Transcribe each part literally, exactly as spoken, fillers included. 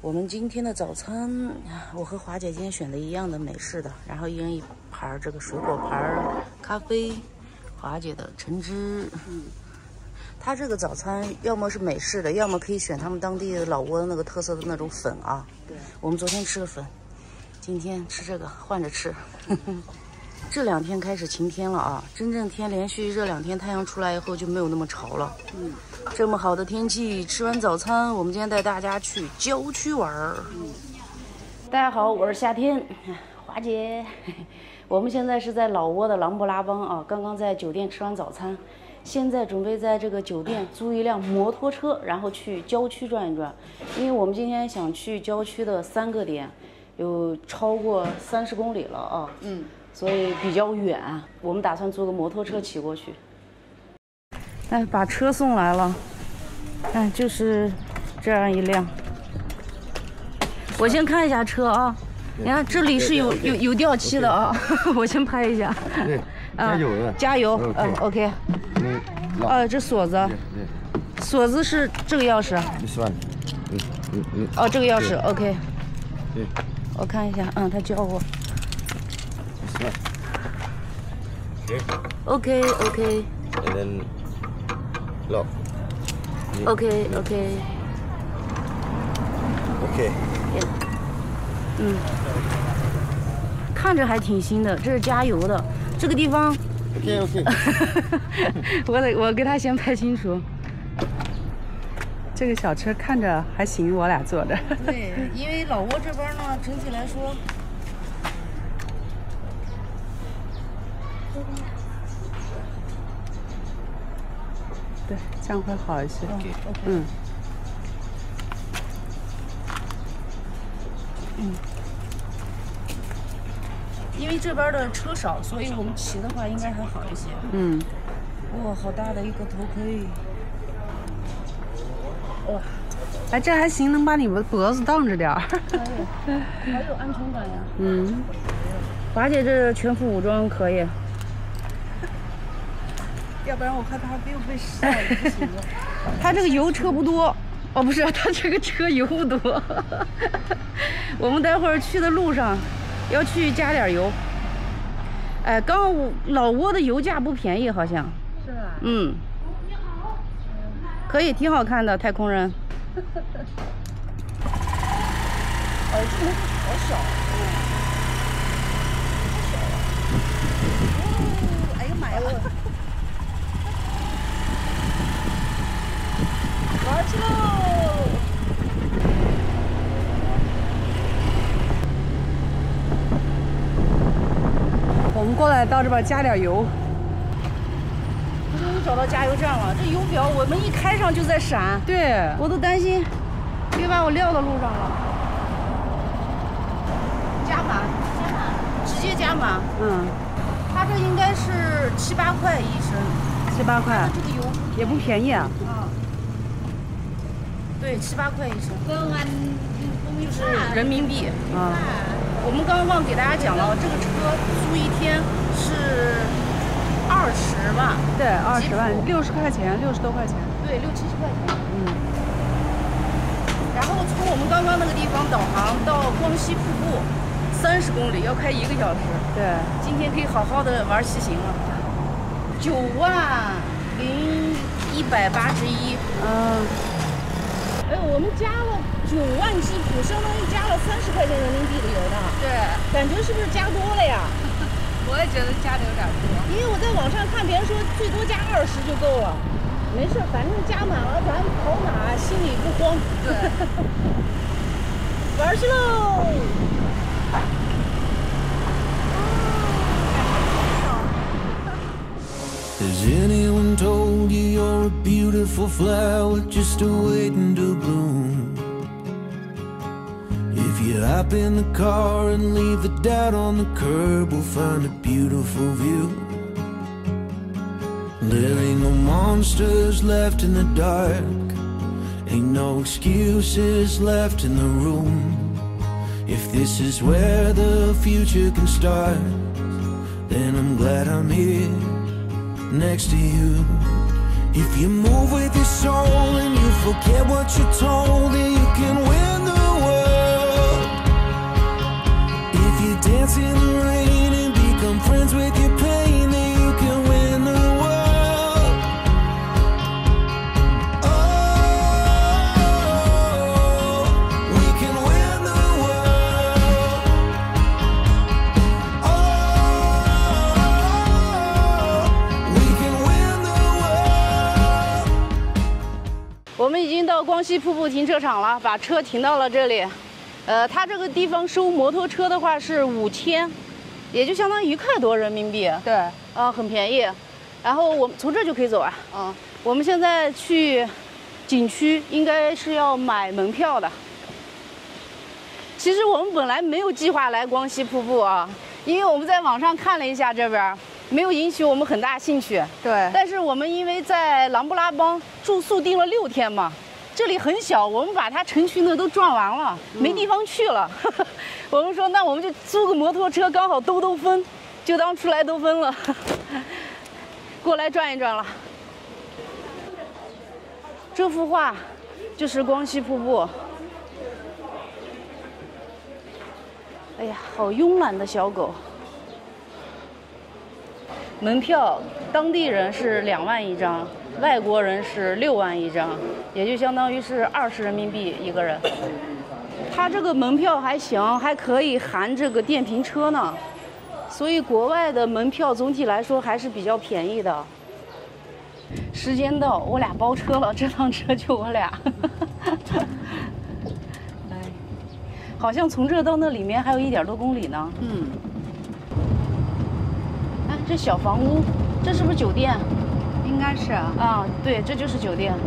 我们今天的早餐，我和华姐今天选的一样的美式的，然后一人一盘这个水果盘咖啡，华姐的橙汁。嗯，它这个早餐要么是美式的，要么可以选他们当地的老挝那个特色的那种粉啊。对，我们昨天吃的粉，今天吃这个换着吃。这两天开始晴天了啊，真正天连续这两天太阳出来以后就没有那么潮了。嗯，这么好的天气，吃完早餐，我们今天带大家去郊区玩儿。嗯，大家好，我是夏天，华姐。我们现在是在老挝的琅勃拉邦啊，刚刚在酒店吃完早餐，现在准备在这个酒店租一辆摩托车，然后去郊区转一转。因为我们今天想去郊区的三个点，有超过三十公里了啊。嗯。所以比较远，我们打算坐个摩托车骑过去。哎，把车送来了，哎，就是这样一辆。我先看一下车啊，你看这里是有有有掉漆的啊，我先拍一下。 对，加油了， 加油，嗯 ，OK。哦，这锁子，锁子是这个钥匙。 算，嗯嗯嗯。 哦，这个钥匙 ，OK。对，我看一下，嗯，他教我。Okay, okay. And then lock. Okay, okay. Okay. 嗯，看着还挺新的，这是加油的。这个地方。 Okay, okay. 我得我给他先拍清楚。 这个小车看着还行，我俩坐着。 对，因为老挝这边呢，整体来说。 对，这样会好一些。 Okay, okay. 嗯。 嗯。因为这边的车少，所以我们骑的话应该还好一些。 嗯。 哇，好大的一个头盔！哇。 哎，这还行，能把你们脖子挡着点儿。 还有安全感呀。 嗯。 华姐这全副武装可以。 要不然我看他没有被晒，不行了。 他这个油车不多，哦，不是，他这个车油不多。我们待会儿去的路上要去加点油。哎，刚老挝的油价不便宜，好像。 是吧？ 嗯。可以，挺好看的太空人。哎，这个好小。 哦，哎呀妈呀！ 玩去喽！ 我们过来到这边加点油。 我终于找到加油站了，这油表我们一开上就在闪， 对， 我都担心别把我撂到路上了。加满，加满，直接加满。 嗯， 它这应该是七八块一升， 七八块， 这个油也不便宜啊。 啊。对，七八块一升，就是人民币啊。 我们刚刚忘给大家讲了，这个车租一天是二十万， 对，二十万，六十块钱，六十多块钱， 对，六七十块钱。嗯。然后从我们刚刚那个地方导航到光溪瀑布，三十公里，要开一个小时。 对， 今天可以好好的玩骑行了。九万零一百八十一。嗯。哎，我们加了九万吉普，相当于加了三十块钱人民币的油呢。 对， 感觉是不是加多了呀？ 我也觉得加的有点多。 因为我在网上看别人说最多加二十就够了。没事，反正加满了，咱跑哪心里不慌。 对， 玩去喽！ Has anyone told you you're a beautiful flower just waiting to bloom? If you hop in the car and leave the doubt on the curb, we'll find a beautiful view. There ain't no monsters left in the dark, ain't no excuses left in the room. If this is where the future can start, then I'm glad I'm here next to you. If you move with your soul and you forget what you're told, then you can win the world. 光溪瀑布停车场了，把车停到了这里。呃，它这个地方收摩托车的话是五千，也就相当于一块多人民币。 对， 啊，很便宜。然后我们从这就可以走啊。 嗯， 我们现在去景区应该是要买门票的。其实我们本来没有计划来光溪瀑布啊，因为我们在网上看了一下这边，没有引起我们很大兴趣。 对。 但是我们因为在琅布拉邦住宿订了六天嘛，这里很小，我们把它城区呢都转完了，没地方去了。嗯、我们说那我们就租个摩托车，刚好兜兜风，就当出来兜风了。过来转一转了。这幅画就是光溪瀑布。哎呀，好慵懒的小狗。门票，当地人是两万一张，外国人是六万一张，也就相当于是二十人民币一个人。它这个门票还行，还可以含这个电瓶车呢，所以国外的门票总体来说还是比较便宜的。时间到，我俩包车了，这趟车就我俩。哎，好像从这到那里面还有一点多公里呢。 嗯。 哎，这小房屋，这是不是酒店？ 应该是啊。 啊，对，这就是酒店。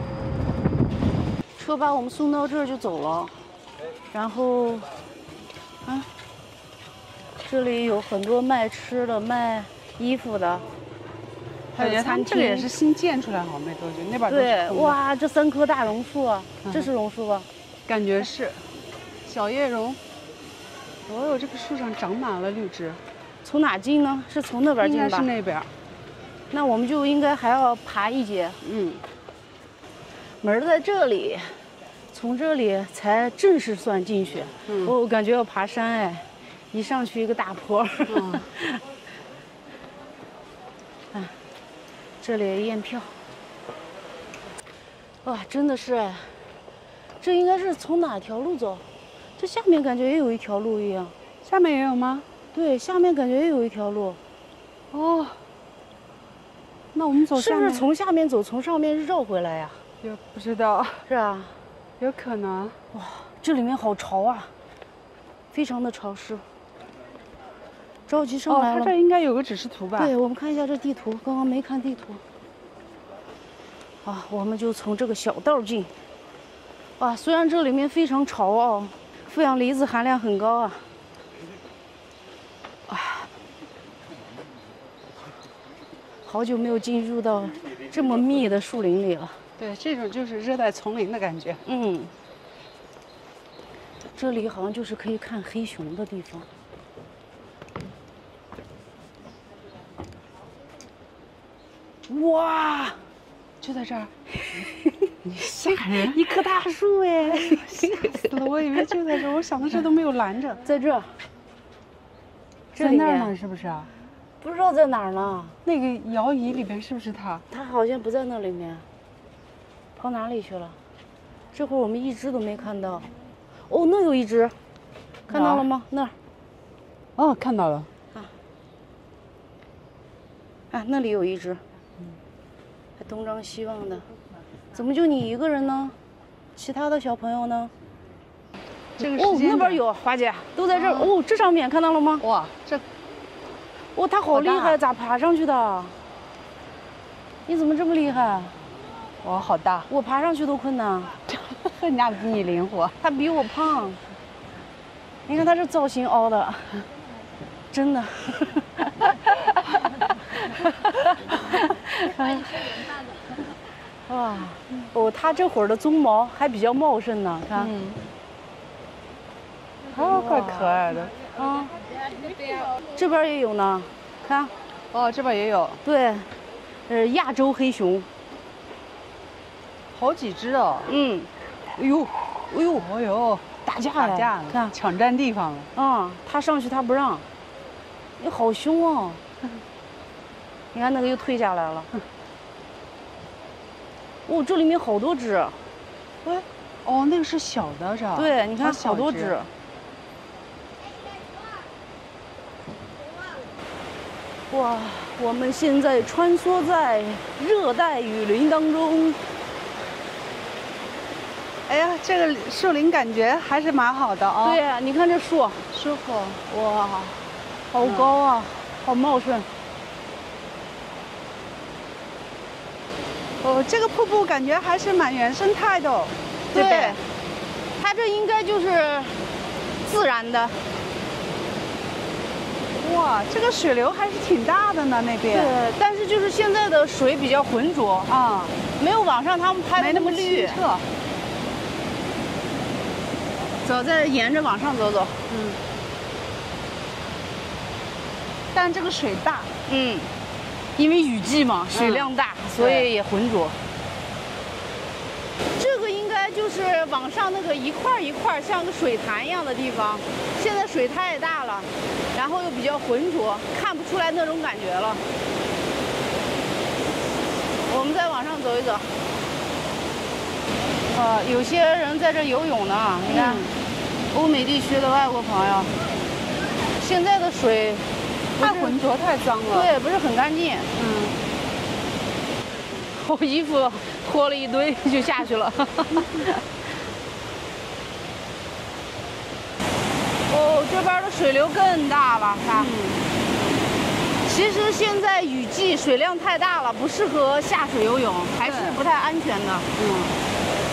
车把我们送到这儿就走了，然后，啊，这里有很多卖吃的、卖衣服的。 感觉他们这个也是新建出来，好没多久，那边都是对，哇，这三棵大榕树啊， 嗯、 这是榕树吧？ 感觉是，小叶榕。哦哟，这个树上长满了绿枝。 从哪进呢？是从那边进吧？ 应该是那边。 那我们就应该还要爬一阶。 嗯。 门在这里，从这里才正式算进去。嗯。我感觉要爬山哎，一上去一个大坡。嗯。这里验票，哇，真的是哎，这应该是从哪条路走？这下面感觉也有一条路一样。 下面也有吗？ 对，下面感觉也有一条路。 哦，那我们走下面是不是从下面走，从上面绕回来呀？ 也不知道。 是啊， 有可能。 哇，这里面好潮啊，非常的潮湿。着急上来了。 哦，它这应该有个指示图吧？ 对，我们看一下这地图，刚刚没看地图。啊，我们就从这个小道进。哇，虽然这里面非常潮哦，负氧离子含量很高啊。啊，好久没有进入到这么密的树林里了。 对，这种就是热带丛林的感觉。 嗯。这里好像就是可以看黑熊的地方。哇， 就在这儿，你吓人！ 一棵大树哎， 吓死了！我以为就在这儿，我想的这都没有拦着， 在这儿， 在那儿呢，是不是啊？ 不知道在哪儿呢。 那个摇椅里边是不是它？ 它好像不在那里面，跑哪里去了？这会儿我们一只都没看到。哦，那有一只，看到了吗？那儿。 哦，看到了。 啊。啊，那里有一只。还东张西望的，怎么就你一个人呢？其他的小朋友呢？ 这个哦，那边有华姐，都在这儿。哦，这上面看到了吗？ 哇，这， 哦，他好厉害，咋爬上去的？你怎么这么厉害？ 哇，好大！ 我爬上去都困难。 人家比你灵活， 他比我胖。你看他这造型凹的，真的。哇，哦，它这会儿的鬃毛还比较茂盛呢，看， 嗯，哦，怪可爱的啊。这边也有呢，看， 哦，这边也有， 对，呃，亚洲黑熊， 好几只哦， 嗯，哎呦，哎呦， 哦呦， 打架打架了， 看抢占地方了， 啊，他上去他不让，你好凶哦。你看那个又退下来了。哦，这里面好多只。 哎，哦，那个是小的，是吧？ 对，你看好多只。哇，我们现在穿梭在热带雨林当中。 哎呀，这个树林感觉还是蛮好的啊。 对呀，你看这树， 舒服。 哇，好高啊，好茂盛。 哦，这个瀑布感觉还是蛮原生态的、哦，对不对？ 它这应该就是自然的。 哇，这个水流还是挺大的呢，那边。 对，但是就是现在的水比较浑浊啊， 没有网上他们拍的没那么绿。 清澈。 走，再沿着往上走走。 嗯。但这个水大。 嗯。因为雨季嘛，水量大，嗯、所以也浑浊。这个应该就是往上那个一块一块像个水潭一样的地方，现在水太大了，然后又比较浑浊，看不出来那种感觉了。我们再往上走一走。呃，有些人在这游泳呢，你看，嗯、欧美地区的外国朋友，现在的水。 太浑浊，太脏了。 对，不是很干净。嗯。我衣服脱了一堆就下去了。哦，这边的水流更大了，看。嗯。其实现在雨季水量太大了，不适合下水游泳，还是不太安全的。嗯。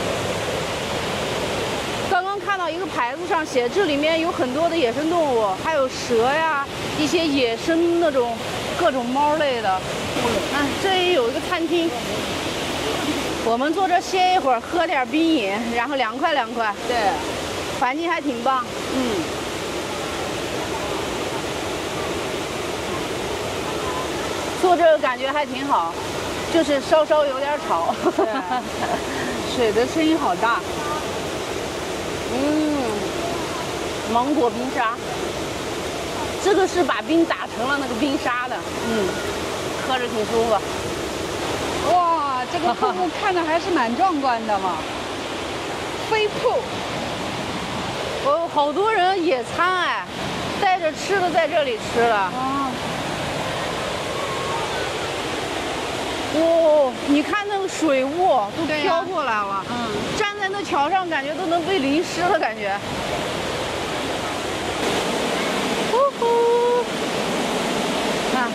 刚刚看到一个牌子上写，这里面有很多的野生动物，还有蛇呀，一些野生那种各种猫类的。嗯，这里有一个餐厅，我们坐这歇一会儿，喝点冰饮，然后凉快凉快。对，环境还挺棒。嗯。坐这个感觉还挺好，就是稍稍有点吵。对， 水的声音好大。 嗯，芒果冰沙，这个是把冰打成了那个冰沙的，嗯，喝着挺舒服。 哇，这个瀑布看着还是蛮壮观的嘛，飞瀑。 哦，好多人野餐哎，带着吃的在这里吃了。 啊。 哦，你看那个水雾都飘过来了， 嗯， 站在那桥上感觉都能被淋湿了感觉。呼呼，看，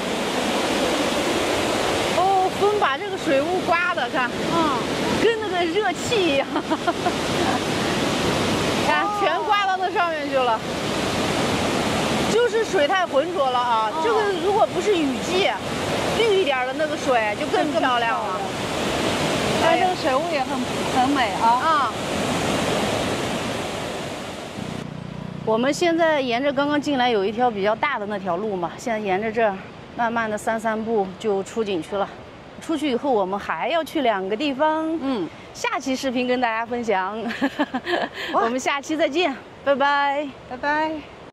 哦，风把这个水雾刮的，看，嗯，跟那个热气一样，看，全刮到那上面去了。就是水太浑浊了啊，这个如果不是雨季。绿一点的那个水就更漂亮了， 但这个水雾也很很美啊。啊。 我们现在沿着刚刚进来有一条比较大的那条路嘛，现在沿着这儿慢慢的散散步就出景区了。出去以后我们还要去两个地方，嗯，下期视频跟大家分享。我们下期再见，拜拜， 拜拜。